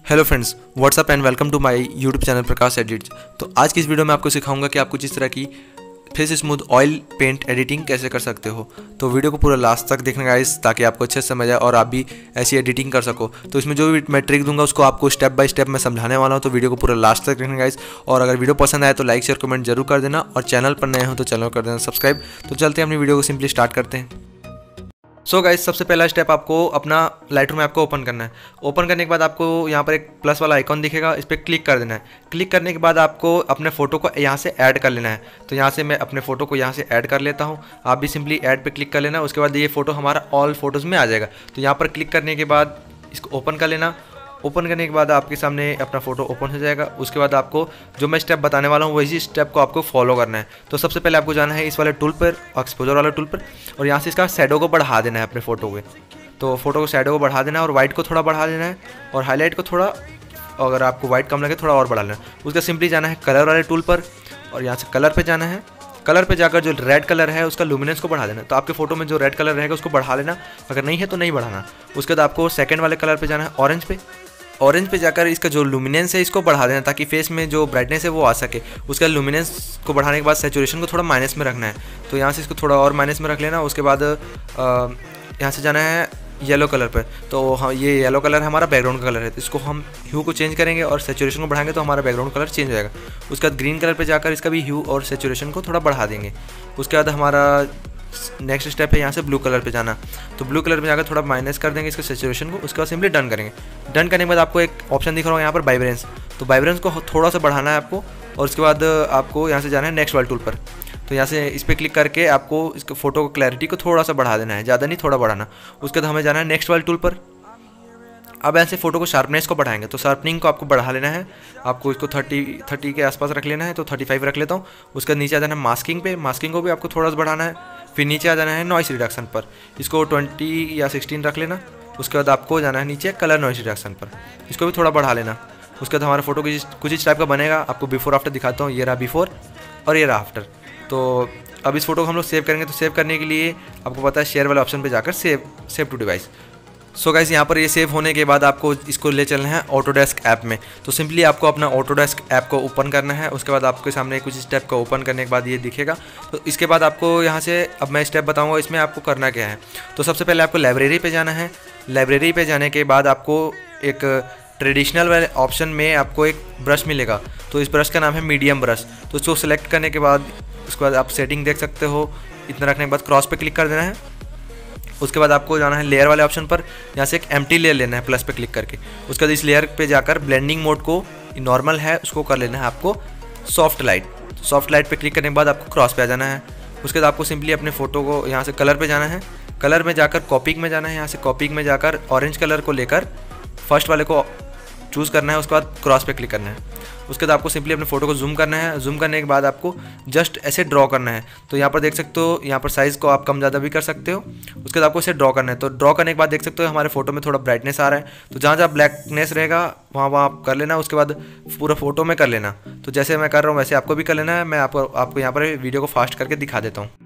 Hello friends, what's up and welcome to my YouTube channel Prakash edits. तो आज की इस वीडियो में आपको सिखाऊंगा कि आप कुछ इस तरह की face smooth oil paint editing कैसे कर सकते हो। तो वीडियो को पूरा लास्ट तक देखना गाइस, ताकि आपको अच्छे से समझ आए और आप भी ऐसी एडिटिंग कर सको। तो इसमें जो भी मैं ट्रिक दूंगा उसको आपको स्टेप बाय स्टेप मैं समझाने वाला हूँ। तो वीडियो को पूरा लास्ट तक देखना गाइस, और अगर वीडियो पसंद आए तो लाइक शेयर कमेंट जरूर कर देना, और चैनल पर नए हो तो चैनल कर देना सब्सक्राइब। तो चलते हैं अपनी वीडियो को सिंपली स्टार्ट करते हैं। सो गाइस, सबसे पहला स्टेप आपको अपना लाइटरूम ऐप को ओपन करना है। ओपन करने के बाद आपको यहाँ पर एक प्लस वाला आइकॉन दिखेगा, इस पर क्लिक कर देना है। क्लिक करने के बाद आपको अपने फ़ोटो को यहाँ से ऐड कर लेना है। तो यहाँ से मैं अपने फ़ोटो को यहाँ से ऐड कर लेता हूँ। आप भी सिंपली ऐड पे क्लिक कर लेना। उसके बाद ये फ़ोटो हमारा ऑल फोटोज़ में आ जाएगा। तो यहाँ पर क्लिक करने के बाद इसको ओपन कर लेना। ओपन करने के बाद आपके सामने अपना फ़ोटो ओपन हो जाएगा। उसके बाद आपको जो मैं स्टेप बताने वाला हूँ वही स्टेप को आपको फॉलो करना है। तो सबसे पहले आपको जाना है इस वाले टूल पर, एक्सपोजर वाला टूल पर, और यहाँ से इसका शैडो को बढ़ा देना है अपने फ़ोटो के। तो फोटो को शैडो को बढ़ा देना है, और वाइट को थोड़ा बढ़ा देना है, और हाईलाइट को थोड़ा, अगर आपको वाइट कम लगे थोड़ा और बढ़ा लेना है। उसका सिंपली जाना है कलर वाले टूल पर, और यहाँ से कलर पे जाना है। कलर पे जाकर जो रेड कलर है उसका लुमिनेंस को बढ़ा देना। तो आपके फोटो में जो रेड कलर रहेगा उसको बढ़ा लेना, अगर नहीं है तो नहीं बढ़ाना। उसके बाद आपको सेकंड वाले कलर पे जाना है ऑरेंज पे। ऑरेंज पे जाकर इसका जो लुमिनेंस है इसको बढ़ा देना, ताकि फेस में जो ब्राइटनेस है वो आ सके। उसका लुमिनेंस को बढ़ाने के बाद सैचुरेशन को थोड़ा माइनस में रखना है। तो यहाँ से इसको थोड़ा और माइनस में रख लेना। उसके बाद यहाँ से जाना है येलो कलर पर। तो हाँ, ये येलो कलर हमारा बैकग्राउंड का कलर है। तो इसको हम ह्यू को चेंज करेंगे और सैचुरेशन को बढ़ाएंगे तो हमारा बैकग्राउंड कलर चेंज हो जाएगा। उसके बाद ग्रीन कलर पे जाकर इसका भी ह्यू और सैचुरेशन को थोड़ा बढ़ा देंगे। उसके बाद हमारा नेक्स्ट स्टेप है यहाँ से ब्लू कलर पे जाना। तो ब्लू कलर पे जाकर थोड़ा माइनस कर देंगे इसके सैचुरेशन को। उसके बाद सिंपली डन करेंगे। डन करने के बाद आपको एक ऑप्शन दिख रहा होगा यहाँ पर वाइब्रेंस। तो वाइब्रेंस को थोड़ा सा बढ़ाना है आपको, और उसके बाद आपको यहाँ से जाना है नेक्स्ट वाले टूल पर। तो यहाँ से इस पर क्लिक करके आपको इसको फोटो को क्लैरिटी को थोड़ा सा बढ़ा देना है, ज़्यादा नहीं थोड़ा बढ़ाना। उसके बाद हमें जाना है नेक्स्ट वाले टूल पर। अब ऐसे फोटो को शार्पनेस को बढ़ाएंगे। तो शार्पनिंग को आपको बढ़ा लेना है। आपको इसको 30 के आसपास रख लेना है। तो 35 रख लेता हूँ। उसके बाद नीचे आ जाना है मास्किंग पे। मास्किंग को भी आपको थोड़ा सा बढ़ाना है। फिर नीचे आ जाना है नॉइस रिडक्शन पर। इसको 20 या 16 रख लेना। उसके बाद आपको जाना है नीचे कलर नॉइस रिडक्शन पर। इसको भी थोड़ा बढ़ा लेना। उसके बाद हमारा फोटो कुछ इस टाइप का बनेगा। आपको बिफोर आफ्टर दिखाता हूँ। ये रहा बिफोर और ये रहा आफ्टर। तो अब इस फोटो को हम लोग सेव करेंगे। तो सेव करने के लिए आपको पता है शेयर वाले ऑप्शन पे जाकर save to device. So guys, यहाँ पर ये सेव होने के बाद आपको इसको ले चलना है ऑटोडेस्क ऐप में। तो सिंपली आपको अपना ऑटोडेस्क ऐप को ओपन करना है। उसके बाद आपके सामने कुछ स्टेप को ओपन करने के बाद ये दिखेगा। तो इसके बाद आपको यहाँ से अब मैं स्टेप बताऊँगा इसमें आपको करना क्या है। तो सबसे पहले आपको लाइब्रेरी पे जाना है। लाइब्रेरी पे जाने के बाद आपको एक ट्रेडिशनल वाले ऑप्शन में आपको एक ब्रश मिलेगा। तो इस ब्रश का नाम है मीडियम ब्रश। तो इसको सेलेक्ट करने के बाद उसके बाद आप सेटिंग देख सकते हो। इतना रखने के बाद क्रॉस पे क्लिक कर देना है। उसके बाद आपको जाना है लेयर वाले ऑप्शन पर। यहाँ से एक एम्प्टी लेयर लेना है प्लस पे क्लिक करके। उसके बाद इस लेयर पे जाकर ब्लेंडिंग मोड को नॉर्मल है उसको कर लेना है आपको सॉफ्ट लाइट। सॉफ्ट लाइट पे क्लिक करने के बाद आपको क्रॉस पे आ जाना है। उसके बाद आपको सिंपली अपने फ़ोटो को यहाँ से कलर पे जाना है। कलर में जाकर कॉपिंग में जाना है। यहाँ से कॉपिंग में जाकर ऑरेंज कलर को लेकर फर्स्ट वाले को चूज़ करना है। उसके बाद क्रॉस पे क्लिक करना है। उसके बाद आपको सिंपली अपने फोटो को जूम करना है। जूम करने के बाद आपको जस्ट ऐसे ड्रॉ करना है। तो यहाँ पर देख सकते हो, यहाँ पर साइज़ को आप कम ज़्यादा भी कर सकते हो। उसके बाद आपको इसे ड्रॉ करना है। तो ड्रॉ करने के बाद देख सकते हो हमारे फोटो में थोड़ा ब्राइटनेस आ रहा है। तो जहाँ जहाँ ब्लैकनेस रहेगा वहाँ आप कर लेना। उसके बाद पूरा फोटो में कर लेना। तो जैसे मैं कर रहा हूँ वैसे आपको भी कर लेना है। मैं आपको यहाँ पर वीडियो को फास्ट करके दिखा देता हूँ।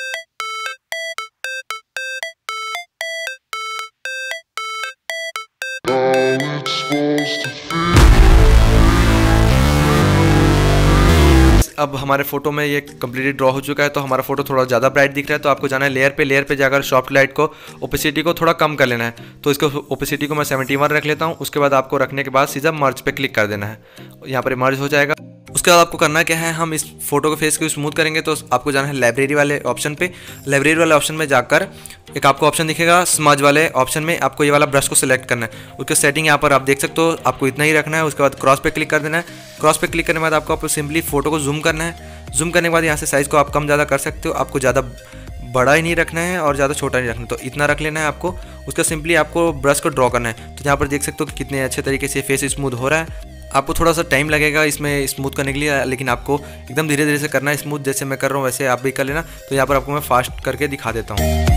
अब हमारे फोटो में ये कम्प्लीटली ड्रॉ हो चुका है। तो हमारा फोटो थोड़ा ज़्यादा ब्राइट दिख रहा है। तो आपको जाना है लेयर पे जाकर सॉफ्ट लाइट को ओपेसिटी को थोड़ा कम कर लेना है। तो इसको ओपेसिटी को मैं 71 रख लेता हूँ। उसके बाद आपको रखने के बाद सीधा मर्ज पे क्लिक कर देना है। यहाँ पर मर्ज हो जाएगा। उसके बाद आपको करना क्या है, हम इस फोटो के फेस को स्मूथ करेंगे। तो आपको जाना है लाइब्रेरी वाले ऑप्शन पे। लाइब्रेरी वाले ऑप्शन में जाकर एक आपको ऑप्शन दिखेगा स्मज वाले ऑप्शन में। आपको ये वाला ब्रश को सिलेक्ट करना है। उसके सेटिंग यहाँ पर आप देख सकते हो, आपको इतना ही रखना है। उसके बाद क्रॉस पे क्लिक कर देना है। क्रॉस पे क्लिक करने के बाद आपको सिंपली फोटो को जूम करना है। जूम करने के बाद यहाँ से साइज़ को आप कम ज़्यादा कर सकते हो। आपको ज़्यादा बड़ा ही नहीं रखना है और ज़्यादा छोटा नहीं रखना, तो इतना रख लेना है आपको। उसका सिंपली आपको ब्रश को ड्रॉ करना है। तो यहाँ पर देख सकते हो कि कितने अच्छे तरीके से फेस स्मूथ हो रहा है। आपको थोड़ा सा टाइम लगेगा इसमें स्मूथ करने के लिए, लेकिन आपको एकदम धीरे धीरे से करना है स्मूथ। जैसे मैं कर रहा हूँ वैसे आप भी कर लेना। तो यहाँ पर आपको मैं फास्ट करके दिखा देता हूँ।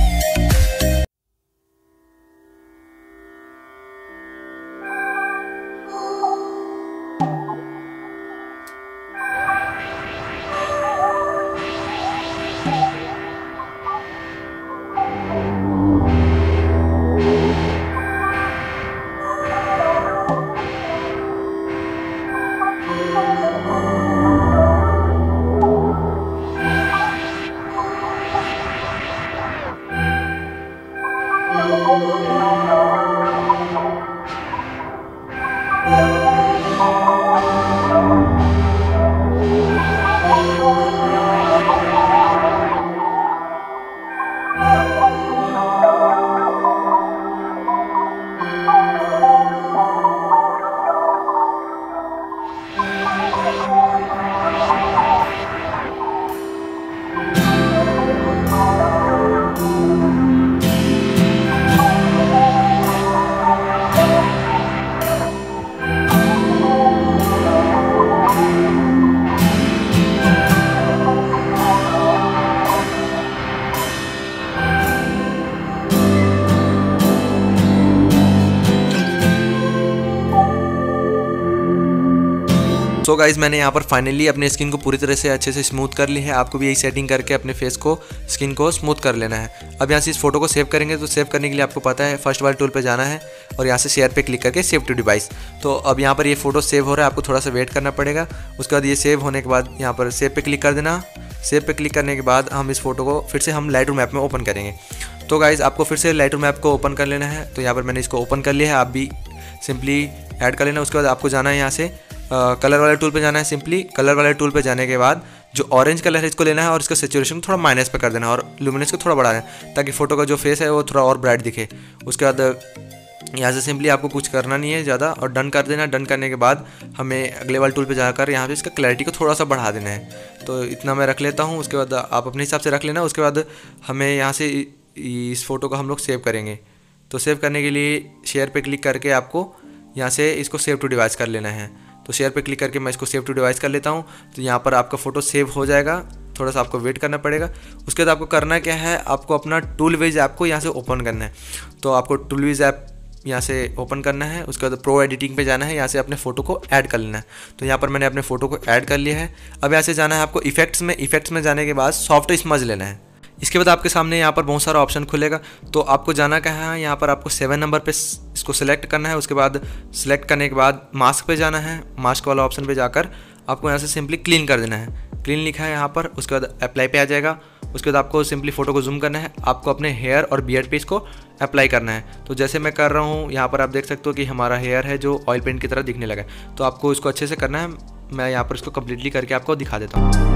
सो गाइज मैंने यहाँ पर फाइनली अपने स्किन को पूरी तरह से अच्छे से स्मूथ कर ली है। आपको भी यही सेटिंग करके अपने फेस को स्किन को स्मूथ कर लेना है। अब यहाँ से इस फोटो को सेव करेंगे, तो सेव करने के लिए आपको पता है फर्स्ट वाले टूल पे जाना है और यहाँ से शेयर पे क्लिक करके सेव टू डिवाइस। तो अब यहाँ पर ये फोटो सेव हो रहा है, आपको थोड़ा सा वेट करना पड़ेगा। उसके बाद ये सेव होने के बाद यहाँ पर सेव पे क्लिक कर देना। सेव पे क्लिक करने के बाद हम इस फोटो को फिर से हम लाइटरूम ऐप में ओपन करेंगे। तो गाइज़ आपको फिर से लाइटरूम ऐप को ओपन कर लेना है। तो यहाँ पर मैंने इसको ओपन कर लिया है, आप भी सिंपली ऐड कर लेना। उसके बाद आपको जाना है यहाँ से कलर वाले टूल पे जाना है। सिंपली कलर वाले टूल पे जाने के बाद जो ऑरेंज कलर है इसको लेना है और इसका सेचुरेशन थोड़ा माइनस पे कर देना है और लुमिनेंस को थोड़ा बढ़ाना है ताकि फ़ोटो का जो फेस है वो थोड़ा और ब्राइट दिखे। उसके बाद यहाँ से सिंपली आपको कुछ करना नहीं है ज़्यादा और डन कर देना। डन करने के बाद हमें अगले वाले टूल पे जाकर यहाँ पे इसका क्लैरिटी को थोड़ा सा बढ़ा देना है। तो इतना मैं रख लेता हूँ। उसके बाद आप अपने हिसाब से रख लेना। उसके बाद हमें यहाँ से इस फ़ोटो को हम लोग सेव करेंगे। तो सेव करने के लिए शेयर पे क्लिक करके आपको यहाँ से इसको सेव टू डिवाइस कर लेना है। तो शेयर पे क्लिक करके मैं इसको सेव टू डिवाइस कर लेता हूँ। तो यहाँ पर आपका फ़ोटो सेव हो जाएगा, थोड़ा सा आपको वेट करना पड़ेगा। उसके बाद आपको करना क्या है, आपको अपना टूलविज ऐप को यहाँ से ओपन करना है। तो आपको टूलविज ऐप यहाँ से ओपन करना है। उसके बाद प्रो एडिटिंग पे जाना है, यहाँ से अपने फ़ोटो को ऐड कर लेना है। तो यहाँ पर मैंने अपने फ़ोटो को ऐड कर लिया है। अब यहाँ से जाना है आपको इफेक्ट्स में। इफेक्ट्स में जाने के बाद सॉफ्ट स्मज लेना है। इसके बाद आपके सामने यहाँ पर बहुत सारा ऑप्शन खुलेगा। तो आपको जाना क्या है, यहाँ पर आपको 7 नंबर पे इसको सिलेक्ट करना है। उसके बाद सिलेक्ट करने के बाद मास्क पे जाना है। मास्क वाला ऑप्शन पे जाकर आपको यहाँ से सिंपली क्लीन कर देना है। क्लीन लिखा है यहाँ पर। उसके बाद अप्लाई पे आ जाएगा। उसके बाद आपको सिंपली फ़ोटो को जूम करना है। आपको अपने हेयर और बियर्ड पे इसको अप्लाई करना है। तो जैसे मैं कर रहा हूँ यहाँ पर आप देख सकते हो कि हमारा हेयर है जो ऑयल पेंट की तरह दिखने लगा है। तो आपको इसको अच्छे से करना है। मैं यहाँ पर इसको कम्प्लीटली करके आपको दिखा देता हूँ।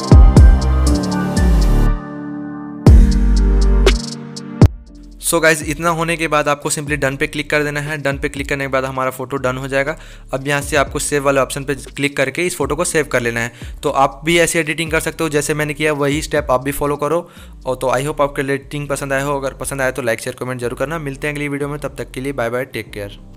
सो गाइज इतना होने के बाद आपको सिंपली डन पे क्लिक कर देना है। डन पे क्लिक करने के बाद हमारा फोटो डन हो जाएगा। अब यहाँ से आपको सेव वाले ऑप्शन पे क्लिक करके इस फोटो को सेव कर लेना है। तो आप भी ऐसी एडिटिंग कर सकते हो जैसे मैंने किया, वही स्टेप आप भी फॉलो करो। और तो आई होप आपको एडिटिंग पसंद आया हो। अगर पसंद आया तो लाइक शेयर कमेंट जरूर करना। मिलते हैं अगली वीडियो में, तब तक के लिए बाय बाय, टेक केयर।